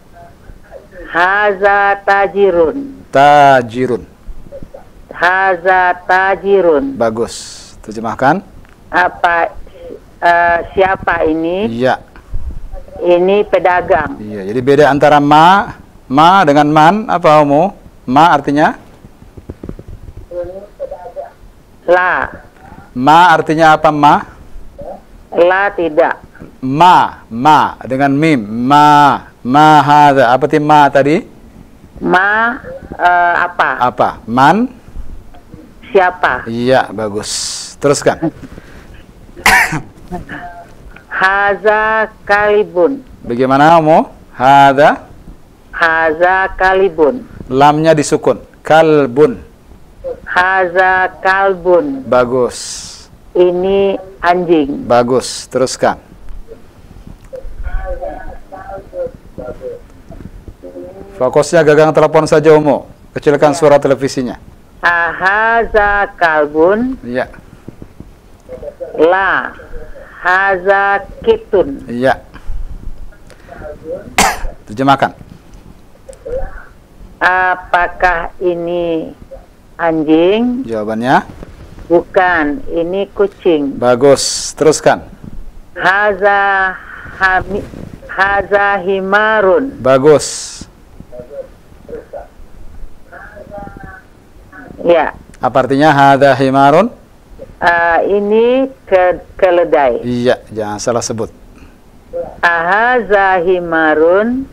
Haza tajirun. Tajirun. Haza tajirun. Bagus. Terjemahkan. Apa eh, siapa ini? Iya. Ini pedagang. Iya, jadi beda antara ma, ma dengan man, apa kamu? Ma artinya? La. Ma artinya apa ma? La tidak. Ma, ma dengan mim, ma, ma hadza. Apa arti ma tadi? Ma eh, apa? Apa? Man? Siapa? Iya, bagus. Teruskan. Haza kalibun. Bagaimana kamu? Hadza, Haza kalibun. lamnya disukun. Kalbun. Haza kalbun. Bagus. Ini anjing. Bagus. Teruskan. Fokusnya gagang telepon saja, Umu. Kecilkan suara televisinya. Ahaza kalbun? Iya. La. Haza kitun. Iya. Terjemahkan. Apakah ini anjing? Jawabannya? Bukan, ini kucing. Bagus. Teruskan. Haza hami, haza himarun. Bagus. Ya. Apa artinya hadza himarun? Uh, ini ke keledai. Iya, jangan salah sebut. Ahaza himarun?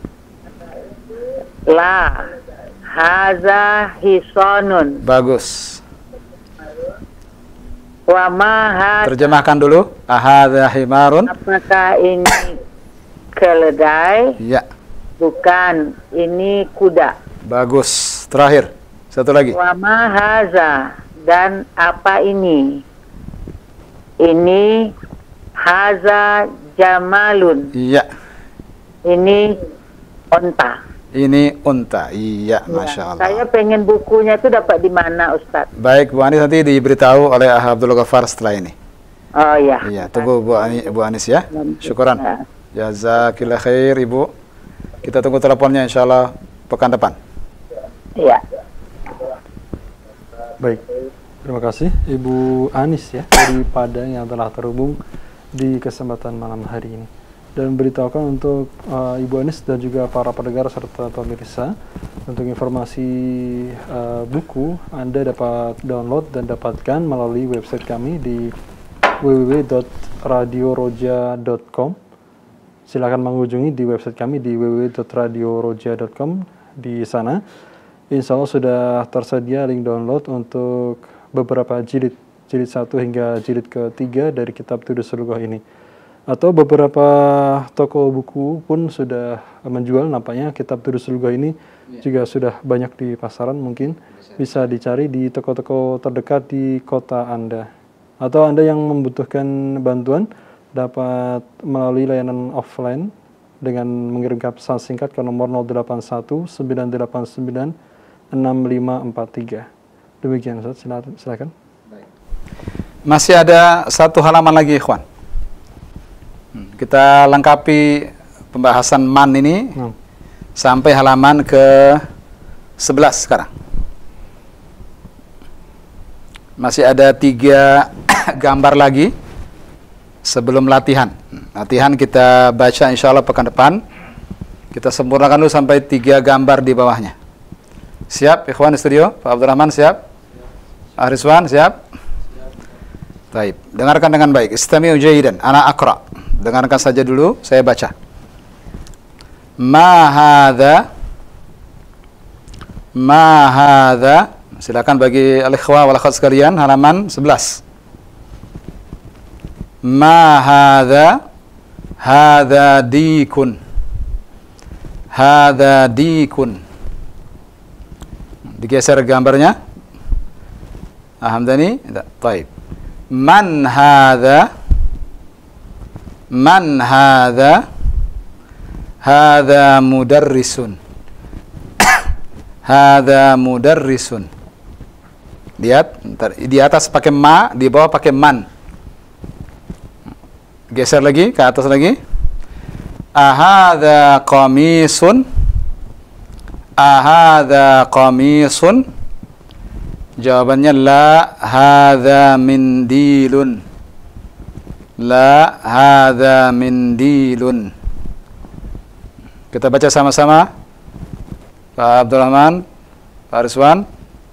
La. Haza hisonun. Bagus. Wa ma Terjemahkan dulu. Ahadza himarun? Apakah ini keledai? Iya. Bukan, ini kuda. Bagus. Terakhir. Satu lagi. Wa ma haza, dan apa ini? Ini haza jamalun. Iya. Ini onta. Ini unta. Iya, Masya Allah. Saya pengen bukunya itu dapat di mana, Ustadz? Baik, Bu Anis nanti diberitahu oleh Ah Abdul Ghaffar setelah ini. Oh ya. Iya, tunggu Bu Anis, Bu Anis ya. Syukuran. Jazakillah khair, Ibu. Kita tunggu teleponnya insya Allah pekan depan. Iya. Baik, terima kasih Ibu Anis ya dari Padang yang telah terhubung di kesempatan malam hari ini. Dan beritahukan untuk uh, Ibu Anis dan juga para pendengar serta pemirsa, untuk informasi uh, buku Anda dapat download dan dapatkan melalui website kami di w w w dot radio roja dot com. Silakan mengunjungi di website kami di w w w dot radio roja dot com. Di sana insya Allah sudah tersedia link download untuk beberapa jilid, jilid satu hingga jilid ketiga dari kitab Tudus Lughah ini. Atau beberapa toko buku pun sudah menjual, nampaknya kitab Tudus Lughah ini ya. Juga sudah banyak di pasaran, mungkin bisa dicari di toko-toko terdekat di kota Anda. Atau Anda yang membutuhkan bantuan dapat melalui layanan offline dengan mengirimkan pesan singkat ke nomor nol delapan satu sembilan delapan sembilan enam lima empat tiga. Demikian Ustaz, silakan. Masih ada satu halaman lagi, ikhwan. Kita lengkapi pembahasan man ini hmm. sampai halaman ke sebelas sekarang. Masih ada tiga gambar lagi sebelum latihan. Latihan kita baca insya Allah pekan depan. Kita sempurnakan dulu sampai tiga gambar di bawahnya. Siap, ikhwan di studio? Pak Abdurrahman siap? Pak Rizwan siap? Baik, dengarkan dengan baik. Istami'u jayidan, ana aqra. Dengarkan saja dulu, saya baca. Ma hadza, ma hadza. Silakan bagi al-ikhwa wal akhwat sekalian, halaman sebelas. Ma hadza, hadza dikun. Hadza dikun. Digeser gambarnya. Alhamdani, baik. Man hadza, man hadza, hadza mudarrisun. Hadza mudarrisun. Lihat, di atas pakai ma, di bawah pakai man. Geser lagi, ke atas lagi. Ahadza qamisun. Ahadza qamisun. Jawabannya la, hadza mindilun. La, hadza mindilun. Kita baca sama-sama. Pak Abdurrahman, Pak Rizwan.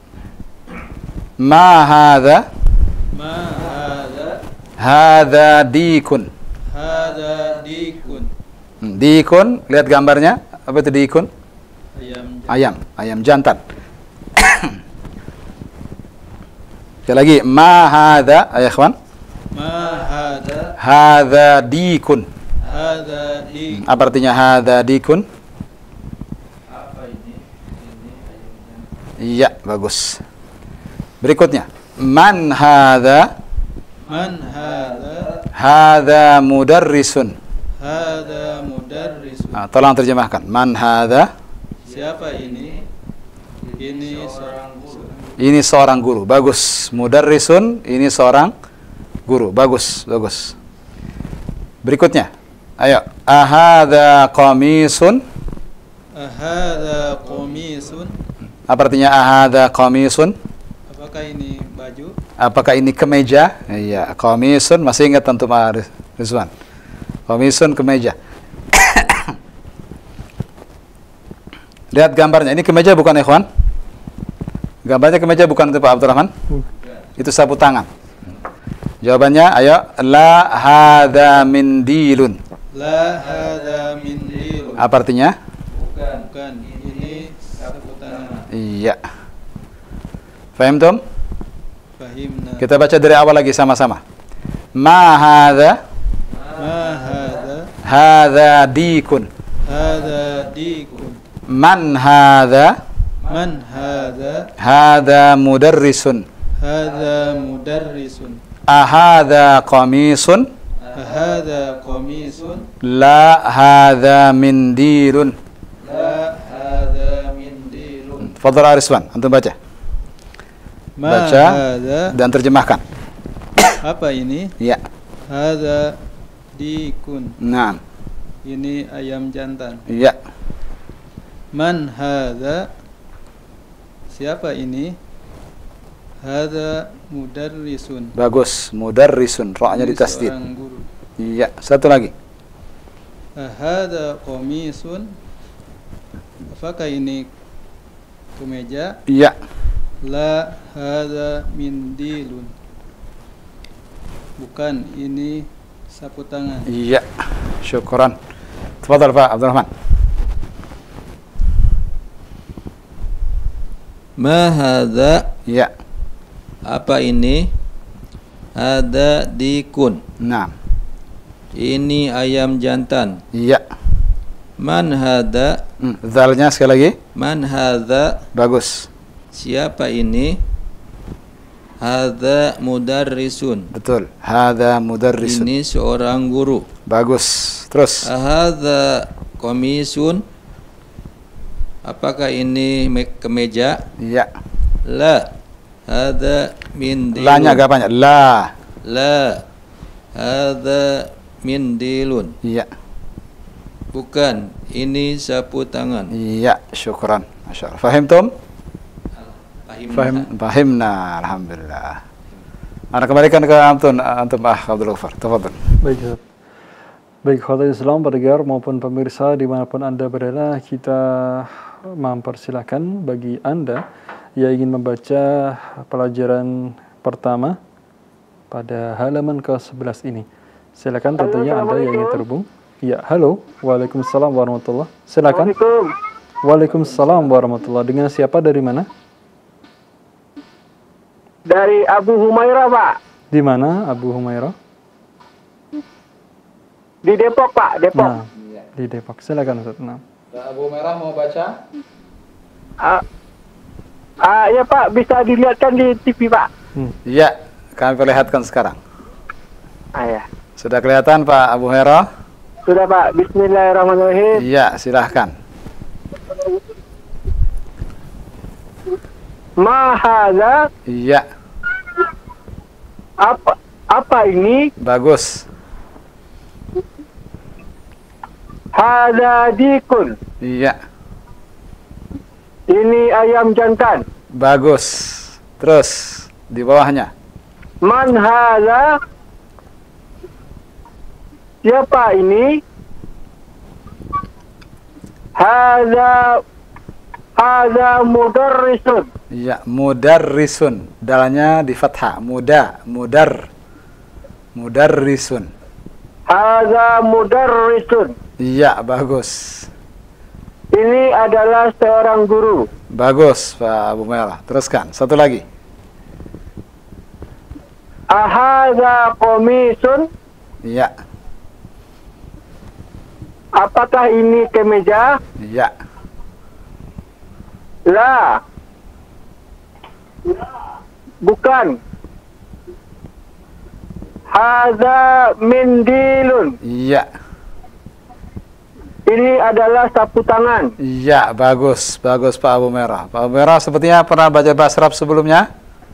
Ma hadza, Ma hadza, hadza dikun. hadza dikun. Hmm, Dikun, lihat gambarnya. Apa itu dikun? Ayam. Ayam, ayam jantan. Sekali lagi, ma hadza, ya ikhwan. Ma hadza, Hadza dikun. hadza dikun. Apa artinya hadza dikun? Apa ini? Ini ayamnya. Iya, bagus. Berikutnya, man hadza, Man hadza, hadza mudarrisun. hadza mudarrisun. Nah, tolong terjemahkan. Man hadza, Siapa ini? Ini seorang guru. Ini seorang guru. Bagus. Mudarrisun, ini seorang guru. Bagus, bagus. Berikutnya. Ayo. Ahadza qamisun. Ahadza qamisun. Apa artinya ahadza qamisun? Apakah ini baju? Apakah ini kemeja? Iya, qamisun. Masih ingat tentu Pak Rizwan. Qamisun, kemeja. Lihat gambarnya. Ini kemeja bukan, ikhwan? Gambarnya kemeja bukan itu Pak Abdurrahman? Itu sapu tangan. Jawabannya, ayo. La hadza mindilun. La hadza mindilun. Apa artinya? Bukan, bukan. Ini sapu tangan. Iya. Fahim Tom? Fahimna. Kita baca dari awal lagi sama-sama. Ma hadza? Ma hadza? Hadza dikun. Hadza dikun. Man hadza? Man hadza? Hadza mudarrisun. Hadza mudarrisun. Ahadza qamisun? Ahadza qamisun. La hadza mindilun. La hadza mindilun. Fadhal Ariswan, antum baca. Ma Baca hadza? dan terjemahkan. Apa ini? Ya. Hadza dikun. Naam. Ini ayam jantan. Ya. Man hadza? Siapa ini? Hadza mudarrisun. Bagus. Mudarrisun. Ra-nya Ini ditasdid. seorang guru. Iya. Satu lagi. Hadza qamisun. Apakah ini kemeja? Iya. La hadza mindilun. Bukan, ini sapu tangan. Iya. Syukran. Tafadhal Pak Abdurrahman. Ma hadza? Iya. Apa ini? Hadza dikun. Naam. Ini ayam jantan. Iya. Man hadza? Hmm. Zalnya sekali lagi. Man hadza? Bagus. Siapa ini? Hadza mudarrisun. Betul. Hadza mudarrisun. Ini seorang guru. Bagus. Terus. Hadza qamisun. Apakah ini me- kemeja? Iya. La. Hadza mindilun. La-nya agak banyak. La. La. Hadza mindilun. Iya. Bukan, ini sapu tangan. Iya. Syukran. Masya Allah. Fahim Tom? Fahim. Fahim. Fahimna. Alhamdulillah. Anda kembalikan ke Antum, Antum Ah Abdul Ghaffar. Tafadhal. Baik, Ustaz. Baik, khotbah Islam, pendengar maupun pemirsa dimanapun Anda berada, kita mempersilahkan bagi Anda yang ingin membaca pelajaran pertama pada halaman ke sebelas ini. Silakan tentunya Anda yang ingin terhubung. Ya, halo. Waalaikumsalam warahmatullahi. Silakan. Waalaikumsalam warahmatullahi. Dengan siapa, dari mana? Dari Abu Humairah, Pak. Di mana Abu Humairah? Di Depok, Pak. Depok. Nah, di Depok. Silakan, Ustaz. Nah. Abu Merah mau baca? Ah, ah, ya Pak, bisa dilihatkan di T V, Pak. Iya, kami perlihatkan sekarang. Ah, ya. Sudah kelihatan Pak Abu Hera? Sudah, Pak. Bismillahirrahmanirrahim. Iya, silahkan. Ma hadza? Iya, Apa apa ini? bagus. Hadza dikun. Iya, Ini ayam jantan. bagus. Terus di bawahnya. Man hadza? Siapa ini? Hadza hadza mudarrisun. Iya, mudarrisun. Dalanya di fathah. Muda, mudar. Mudarrisun. Hadza mudarrisun. Iya, bagus. Ini adalah seorang guru. Bagus Pak Abu Merah. Teruskan. Satu lagi. Ahadza qamisun? Iya, Apakah ini kemeja? iya. La. Bukan. Hadza mindilun. Iya, Ini adalah sapu tangan. Iya, bagus, bagus Pak Abu Merah. Pak Abu Merah sepertinya pernah baca bahasa Arab sebelumnya?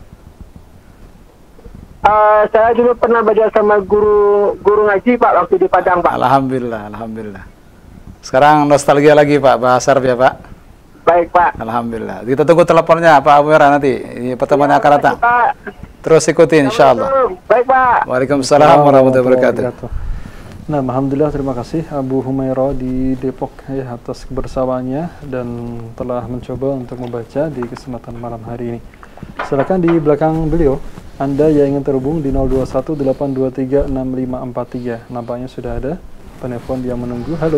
Uh, saya dulu pernah belajar sama guru guru ngaji Pak waktu di Padang Pak. Alhamdulillah, alhamdulillah. Sekarang nostalgia lagi Pak bahasa Arab ya Pak? Baik Pak. Alhamdulillah. Kita tunggu teleponnya Pak Abu Merah nanti. Ini pertemuan yang akan datang. Pak. Terus ikuti insya Allah. Baik Pak. Waalaikumsalam warahmatullahi wabarakatuh. Nah, alhamdulillah terima kasih Abu Humairah di Depok ya atas kebersamaannya dan telah mencoba untuk membaca di kesempatan malam hari ini. Silakan di belakang beliau, Anda yang ingin terhubung di nol dua satu delapan dua tiga enam lima empat tiga. Nampaknya sudah ada penelpon yang menunggu. Halo.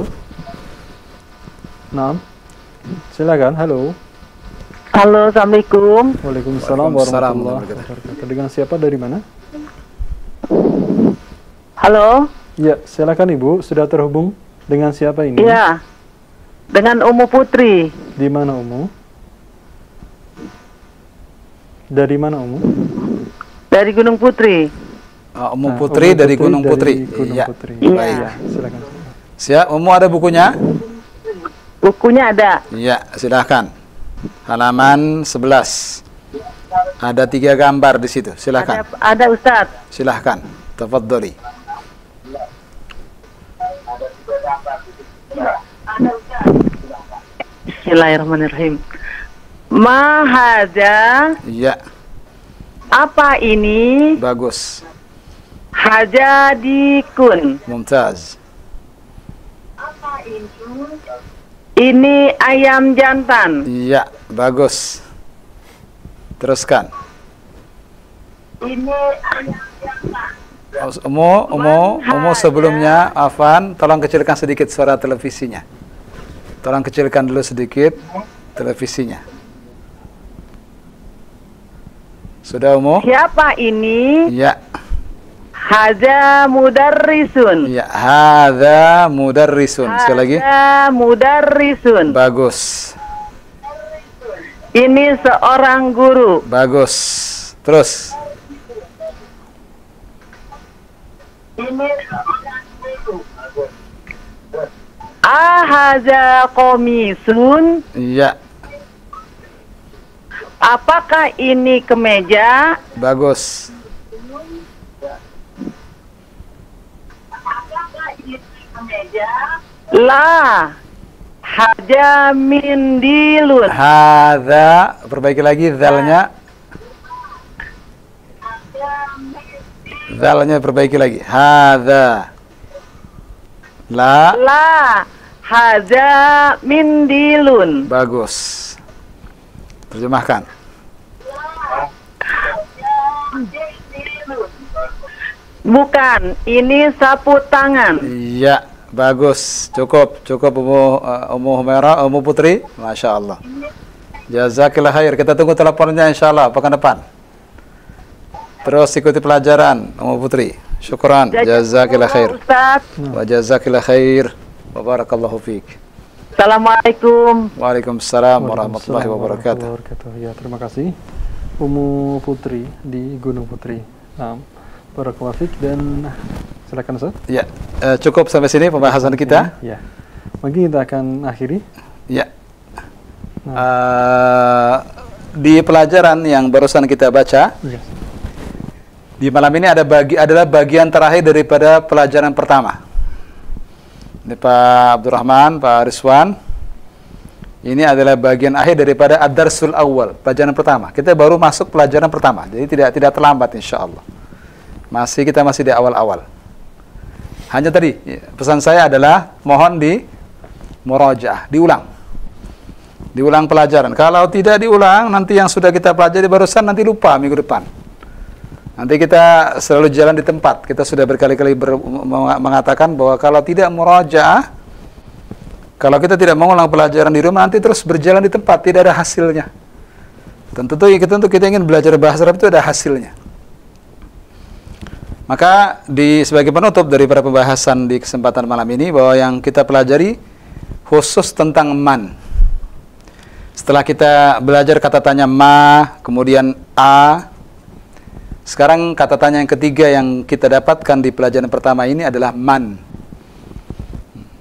Nah, silakan. Halo. Halo, Assalamualaikum. Waalaikumsalam warahmatullahi wabarakatuh. Dengan siapa dari mana? Halo. Ya, silakan Ibu. Sudah terhubung dengan siapa ini? Iya. Dengan Umu Putri. Di mana Umu? Dari mana Umu? Dari Gunung Putri. Uh, Umu Nah, Putri Umu dari Putri Gunung dari Putri. Gunung Iya. Putri. Iya. Ya, silakan. Siap, Umu ada bukunya? Bukunya ada. Iya, silahkan. Halaman sebelas. Ada tiga gambar di situ. Silahkan. Ada, ada Ustadz. Silahkan. Tafadholi. Bismillahirrahmanirrahim. Mahaja. Iya, Apa ini? bagus. Hajadikun. Mumtaz. Ini ayam jantan. Iya, bagus. Teruskan. Ini ayam jantan. Umu, Umu, Umu sebelumnya, Afan, tolong kecilkan sedikit suara televisinya. Tolong kecilkan dulu sedikit televisinya. Sudah Umu? Siapa ini? Iya. Haja Mudarrisun. Iya, hadza mudarrisun. Sekali lagi. Haja Mudarrisun. Bagus. Ini seorang guru. Bagus. Terus. Ini seorang guru. Ahaza komisun. Iya, Apakah ini kemeja? bagus. La. Haja mindilun. Hadza, perbaiki lagi zalnya. Zalnya perbaiki lagi. Hadza. La. La. Haja mindilun. Bagus. Terjemahkan. Bukan, ini sapu tangan. Iya, bagus. Cukup, cukup Umu uh, Umu Humairah, Umu Putri. Masya Allah. Jazakillah khair. Kita tunggu teleponnya insya Allah pekan depan. Terus ikuti pelajaran Umu Putri. Syukran. Jazakillah khair. Ustaz. Wa jazakillah khair. Wa barakallahu fiik. Assalamualaikum. Waalaikumsalam warahmatullahi wabarakatuh. wabarakatuh. Ya, terima kasih. Umu Putri di Gunung Putri. Nah, barakallahu fiik dan silakan Ustaz. Ya, eh, cukup sampai sini pembahasan kita. Ya. Mungkin kita akan akhiri. Ya. Eh, di pelajaran yang barusan kita baca, Ya. di malam ini ada bagi adalah bagian terakhir daripada pelajaran pertama. Ini Pak Abdurrahman, Pak Rizwan. Ini adalah bagian akhir daripada ad-darsul awal, pelajaran pertama. Kita baru masuk pelajaran pertama, jadi tidak tidak terlambat insya Allah. Masih kita masih di awal-awal. Hanya tadi pesan saya adalah mohon di murajaah, diulang. Diulang pelajaran. Kalau tidak diulang, nanti yang sudah kita pelajari barusan nanti lupa minggu depan. Nanti kita selalu jalan di tempat. Kita sudah berkali-kali ber, mengatakan bahwa kalau tidak murajaah, kalau kita tidak mengulang pelajaran di rumah, nanti terus berjalan di tempat, tidak ada hasilnya. Tentu kita untuk kita ingin belajar bahasa Arab itu ada hasilnya. Maka di sebagai penutup daripada pembahasan di kesempatan malam ini, bahwa yang kita pelajari khusus tentang man. Setelah kita belajar kata tanya ma, kemudian a, sekarang kata tanya yang ketiga yang kita dapatkan di pelajaran pertama ini adalah man.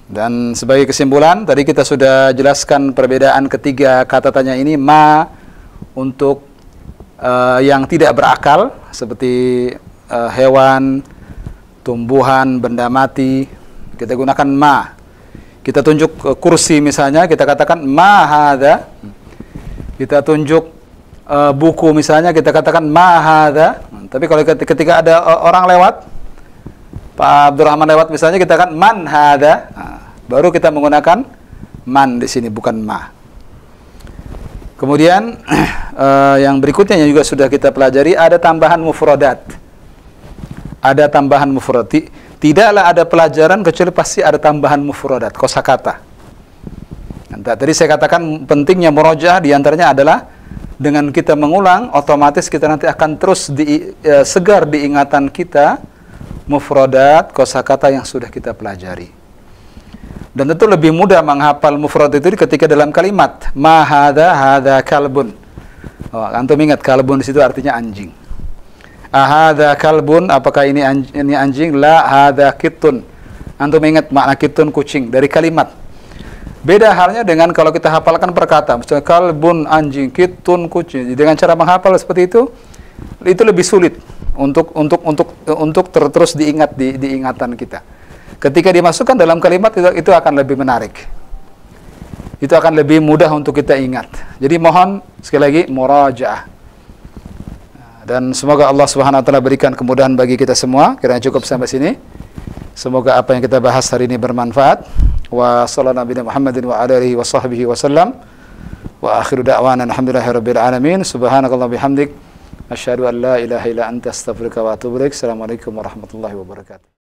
Dan sebagai kesimpulan, tadi kita sudah jelaskan perbedaan ketiga kata tanya ini. Ma untuk uh, yang tidak berakal, seperti uh, hewan, tumbuhan, benda mati, kita gunakan ma. Kita tunjuk uh, kursi misalnya, kita katakan ma hadza. Kita tunjuk uh, buku misalnya, kita katakan ma hadza. Tapi kalau ketika ada orang lewat, Pak Abdurrahman lewat misalnya, kita kan man hadza. Nah, baru kita menggunakan man di sini, bukan ma. Kemudian uh, yang berikutnya yang juga sudah kita pelajari, ada tambahan mufradat. Ada tambahan mufrad. Tidaklah ada pelajaran kecuali pasti ada tambahan mufradat, kosakata. Nah, tadi saya katakan pentingnya murojaah diantaranya adalah dengan kita mengulang, otomatis kita nanti akan terus di, uh, segar di ingatan kita mufradat, kosakata yang sudah kita pelajari. Dan tentu lebih mudah menghafal mufrad itu ketika dalam kalimat ma hadza hadza kalbun. Oh, antum ingat kalbun di situ artinya anjing. Ahadza kalbun, apakah ini anjing, ini anjing? La hadza kittun. Antum ingat makna kittun, kucing, dari kalimat. Beda halnya dengan kalau kita hafalkan perkata, misalnya kalbun anjing, kittun kucing. Dengan cara menghafal seperti itu, itu lebih sulit untuk untuk untuk untuk ter terus diingat di, di ingatan kita. Ketika dimasukkan dalam kalimat itu, itu akan lebih menarik. Itu akan lebih mudah untuk kita ingat. Jadi mohon sekali lagi murajaah. Dan semoga Allah Subhanahu wa taala berikan kemudahan bagi kita semua. Kiranya cukup sampai sini. Semoga apa yang kita bahas hari ini bermanfaat. Wa sallallahu nabi Muhammadin wa alihi wa sahbihi wasallam. Wa akhiru da'wana alhamdulillahirabbil alamin. Subhanakallah bihamdik. Asyhadu an la ilaha illa anta astaghfiruka wa atubu ilaik. Assalamualaikum warahmatullahi wabarakatuh.